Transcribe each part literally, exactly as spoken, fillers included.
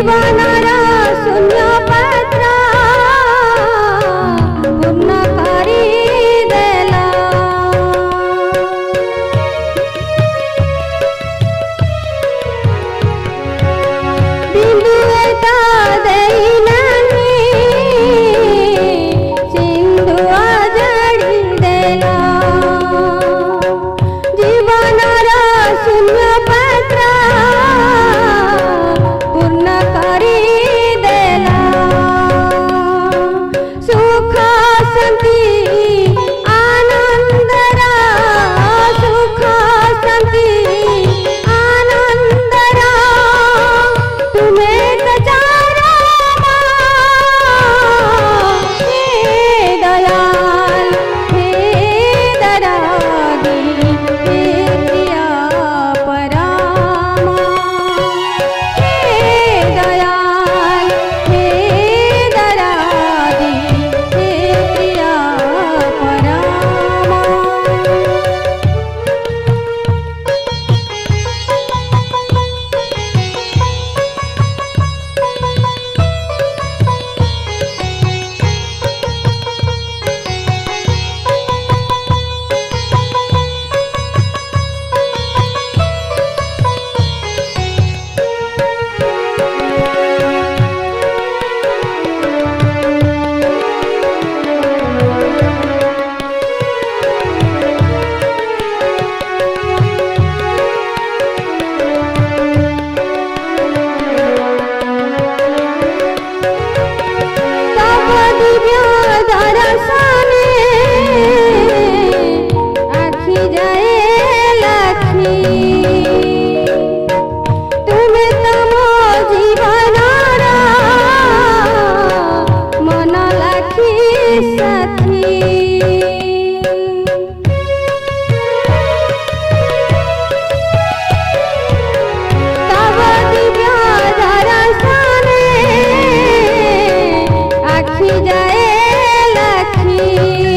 जीवनर शून्य पात्र पूर्ण करी देला बिंदु एटा देइनानी सिंधु आजड़ी देला जीवनर शून्य पात्र पूर्ण करी देला सुख शांति आनंदरा सुख शांति आनंदरा तुम्हें कचारा हे दयाल हे दरागी हे प्रिया परामा हे दयाल हे दरागी हे प्रिया परामा तब दिव्य दर्शने आखि जाए लखी तुम्हें तम जीवनर मन लखी साथी तब दिव्य दर्शने आखि जाए लखी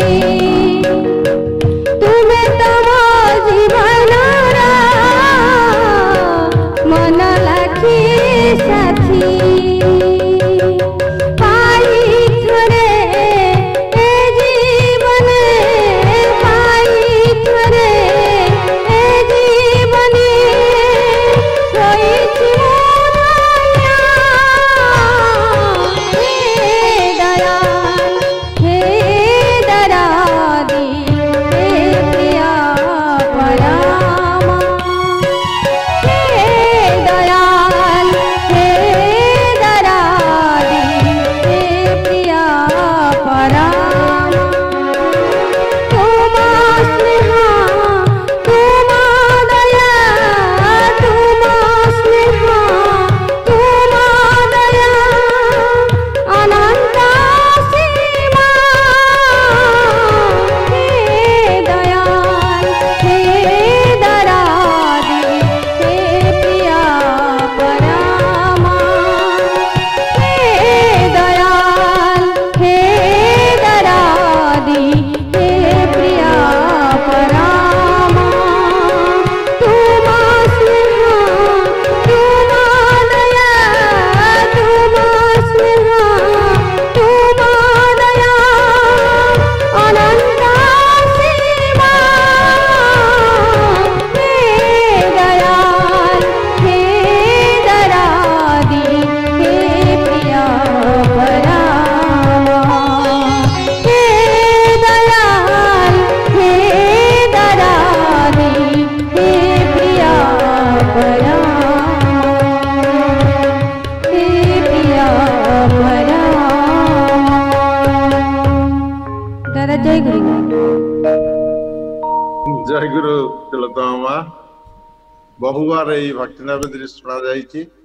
तुम्हें तम जीवनर मन लखी साथी पाई थरे ए जीवन पाई थरे ए जीवन होइछि मोरया हे दयाल हे दरादी हे प्रिया परामा हे दयाल हे दरादी हे प्रिया परामा तुमा स्नेहा तुमा दया तुमा स्नेहा तुमा दया अनंत सीमा हे दयाल हे दरादी हे प्रिया परामा हे दयाल हे दरादी हे प्रिया परामा तुमा स्नेहा तुमा दया तुमा स्नेहा तुमा दया अनंत सीमा हे दयाल हे दरादी हे प्रिया परामा हे दयाल हे दरादी हे प्रिया परामा हे प्रिया परामा दादा जय गुरु जय गुरु तिलोत्तमा बहुबार ये भक्ति नवेद शुणा जाइए